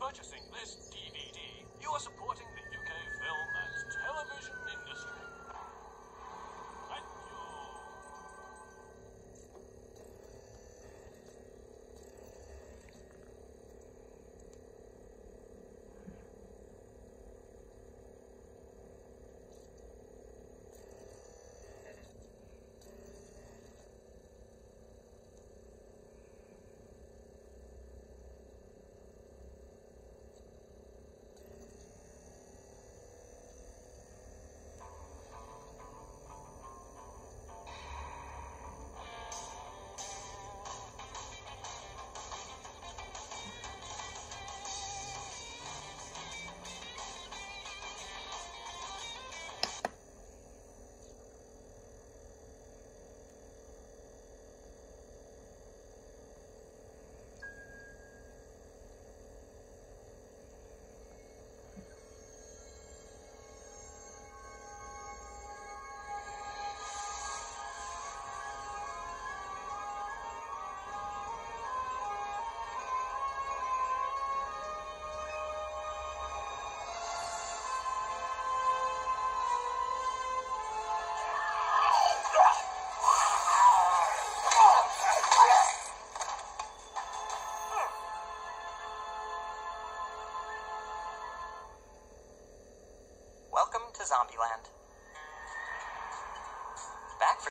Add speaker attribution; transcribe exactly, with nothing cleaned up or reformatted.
Speaker 1: purchasing this D V D, you are supporting the U K film and television industry. Thank you.
Speaker 2: Welcome to Zombieland.